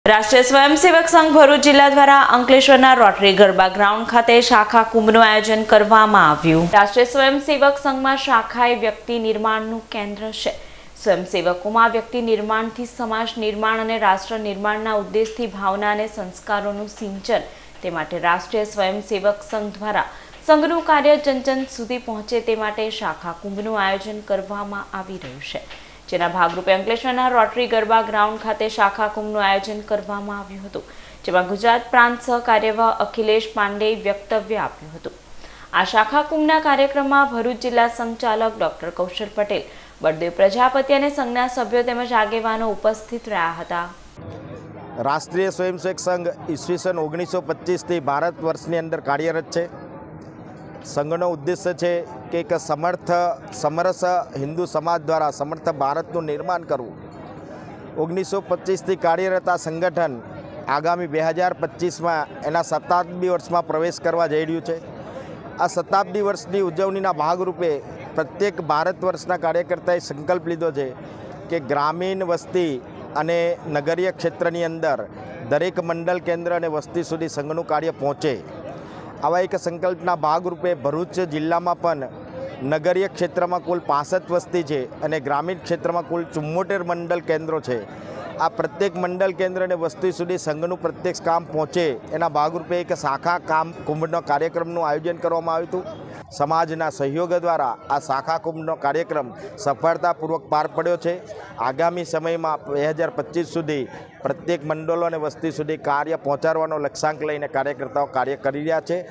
રાષ્ટ્રીય સ્વયંસેવક સંઘ ભરૂચ જિલ્લા દ્વારા અંકલેશ્વરના રોટરી ગરબા ગ્રાઉન્ડ ખાતે શાખા કુંભનું આયોજન કરવામાં આવ્યું। રાષ્ટ્રીય સ્વયંસેવક સંઘમાં શાખા એ વ્યક્તિ નિર્માણનું કેન્દ્ર છે। સ્વયંસેવકોમાં વ્યક્તિ નિર્માણથી સમાજ નિર્માણ અને રાષ્ટ્ર નિર્માણના ઉદ્દેશથી ભાવના અને સંસ્કારોનું સિંચન, તે માટે રાષ્ટ્રીય સ્વયંસેવક સંઘ દ્વારા સંઘનું કાર્ય જન સુધી પહોંચે તે માટે શાખા કુંભનું આયોજન કરવામાં આવી રહ્યું છે। જેના ભાગરૂપે અંકલેશ્વરના રોટરી ગરબા ગ્રાઉન્ડ ખાતે શાખા કુંભનું આયોજન કરવામાં આવ્યું હતું, જેમાં ગુજરાત પ્રાંત સહ કાર્યવાહ અખિલેશ પાંડેએ વક્તવ્ય આપ્યું હતું। આ શાખા કુંભના કાર્યક્રમમાં ભરૂચ જિલ્લા સંચાલક ડોક્ટર કૌશલ પટેલ, બળદેવ પ્રજાપતિ અને સંઘના સભ્યો તેમજ આગેવાનો ઉપસ્થિત રહ્યા હતા। રાષ્ટ્રીય સ્વયંસેવક સંઘ ઈસવીસન 1925થી ભારત વર્ષની અંદર કાર્યરત છે। સંઘનો ઉદ્દેશ્ય છે કે એક સમરસ હિન્દુ સમાજ દ્વારા સમર્થ ભારતનું નિર્માણ કરવું। 1925થી કાર્યરત આ સંગઠન આગામી 2025માં એના શતાબ્દી વર્ષમાં પ્રવેશ કરવા જઈ રહ્યું છે। આ શતાબ્દી વર્ષની ઉજવણીના ભાગરૂપે પ્રત્યેક ભારત વર્ષના કાર્યકર્તાએ સંકલ્પ લીધો છે કે ગ્રામીણ વસ્તી અને નગરીય ક્ષેત્રની અંદર દરેક મંડળ કેન્દ્ર અને વસ્તી સુધી સંઘનું કાર્ય પહોંચે। આવા એક સંકલ્પના ભાગરૂપે ભરૂચ જિલ્લામાં પણ નગરીય ક્ષેત્રમાં કુલ 65 વસ્તી છે અને ગ્રામીણ ક્ષેત્રમાં કુલ 74 મંડળ કેન્દ્રો છે। આ પ્રત્યેક મંડળ કેન્દ્ર અને વસ્તી સુધી સંઘનું પ્રત્યક્ષ કામ પહોંચે એના ભાગરૂપે એક શાખા કામ કુંભનો કાર્યક્રમનું આયોજન કરવામાં આવ્યું હતું। સમાજના સહયોગ દ્વારા આ શાખા કુંભનો કાર્યક્રમ સફળતાપૂર્વક પાર પડ્યો છે। આગામી સમયમાં 2025 સુધી પ્રત્યેક મંડળો અને વસ્તી સુધી કાર્ય પહોંચાડવાનો લક્ષ્યાંક લઈને કાર્યકર્તાઓ કાર્ય કરી રહ્યા છે।